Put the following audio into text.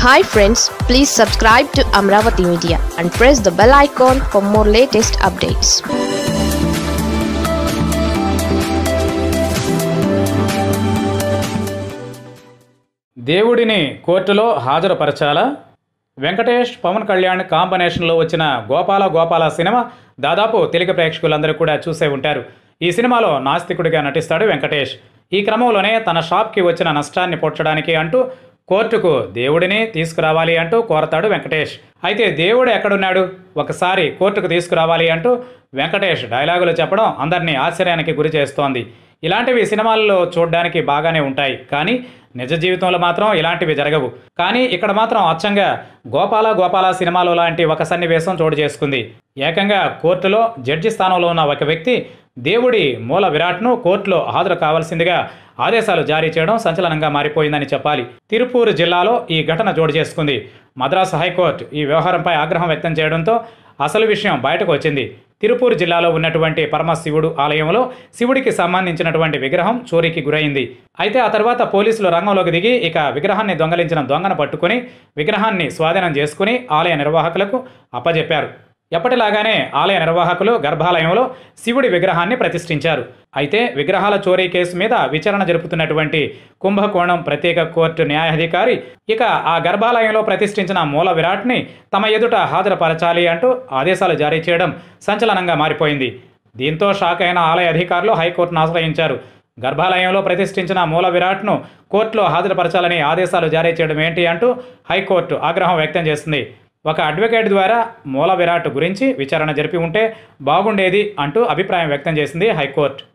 Hi friends, please subscribe to Amravati Media and press the bell icon for more latest updates. దేవుడిని కోర్టులో హాజరుపరచాలా? వెంకటేష్ పవన్ కళ్యాణ్ కాంబినేషన్లో వచ్చిన Gopala Gopala cinema దాదాపు తెలుగు ప్రేక్షకులందరూ కూడా చూసే ఉంటారు. ఈ సినిమాలో నాస్తికుడిగా నటిస్తాడు వెంకటేష్. ఈ క్రమంలోనే తన షాప్కి వచ్చిన నష్టాన్ని పోడ్చడానికి అంటూ కోర్టుకు దేవుడిని తీసుకురావాలి అంటూ కోరతాడు వెంకటేష్. అయితే దేవుడు ఎక్కడున్నాడు, ఒకసారి కోర్టుకు తీసుకురావాలి అంటూ వెంకటేష్ డైలాగులు చెప్పడం అందరినీ ఆశ్చర్యానికి గురి చేస్తోంది. ఇలాంటివి సినిమాల్లో చూడడానికి బాగానే ఉంటాయి, కానీ నిజ జీవితంలో మాత్రం ఇలాంటివి జరగవు. కానీ ఇక్కడ మాత్రం అచ్చంగా గోపాల గోపాల సినిమాలో లాంటి ఒక సన్నివేశం చోటు చేసుకుంది. ఏకంగా కోర్టులో జడ్జి స్థానంలో ఉన్న ఒక వ్యక్తి దేవుడి మూల విరాట్ను కోర్టులో హాజరు కావాల్సిందిగా ఆదేశాలు జారీ చేయడం సంచలనంగా మారిపోయిందని చెప్పాలి. తిరుపూర్ జిల్లాలో ఈ ఘటన చోటు చేసుకుంది. మద్రాసు హైకోర్టు ఈ వ్యవహారంపై ఆగ్రహం వ్యక్తం చేయడంతో అసలు విషయం బయటకు వచ్చింది. తిరుపూర్ జిల్లాలో ఉన్నటువంటి పరమశివుడు ఆలయంలో శివుడికి సంబంధించినటువంటి విగ్రహం చోరీకి గురైంది. అయితే ఆ తర్వాత పోలీసులు రంగంలోకి దిగి ఇక విగ్రహాన్ని దొంగలించిన దొంగను పట్టుకుని విగ్రహాన్ని స్వాధీనం చేసుకుని ఆలయ నిర్వాహకులకు అప్పజెప్పారు. ఎప్పటిలాగానే ఆలయ నిర్వాహకులు గర్భాలయంలో శివుడి విగ్రహాన్ని ప్రతిష్ఠించారు. అయితే విగ్రహాల చోరీ కేసు మీద విచారణ జరుపుతున్నటువంటి కుంభకోణం ప్రత్యేక కోర్టు న్యాయాధికారి ఇక ఆ గర్భాలయంలో ప్రతిష్ఠించిన మూల విరాట్ని తమ ఎదుట హాజరుపరచాలి అంటూ ఆదేశాలు జారీ చేయడం సంచలనంగా మారిపోయింది. దీంతో షాక్ అయిన ఆలయ అధికారులు హైకోర్టును ఆశ్రయించారు. గర్భాలయంలో ప్రతిష్ఠించిన మూల విరాట్ను కోర్టులో హాజరుపరచాలని ఆదేశాలు జారీ చేయడం ఏంటి అంటూ హైకోర్టు ఆగ్రహం వ్యక్తం చేసింది. ఒక అడ్వకేట్ ద్వారా మూల విరాట్ గురించి విచారణ జరిపి ఉంటే బాగుండేది అంటూ అభిప్రాయం వ్యక్తం చేసింది హైకోర్టు.